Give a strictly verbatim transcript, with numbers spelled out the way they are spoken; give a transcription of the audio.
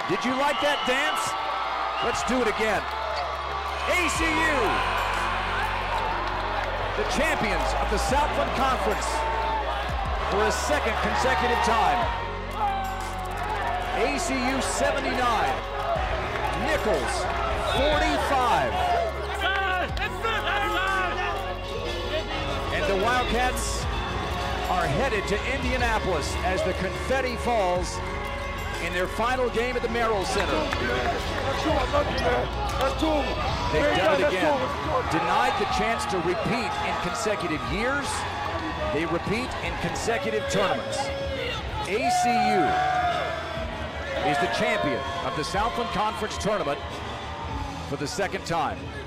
Did you like that dance? Let's do it again. A C U, the champions of the Southland Conference for a second consecutive time. A C U seventy-nine, Nichols forty-five. And the Wildcats are headed to Indianapolis as the confetti falls in their final game at the Merrill Center. They've done it again. Denied the chance to repeat in consecutive years. They repeat in consecutive tournaments. A C U is the champion of the Southland Conference tournament for the second time.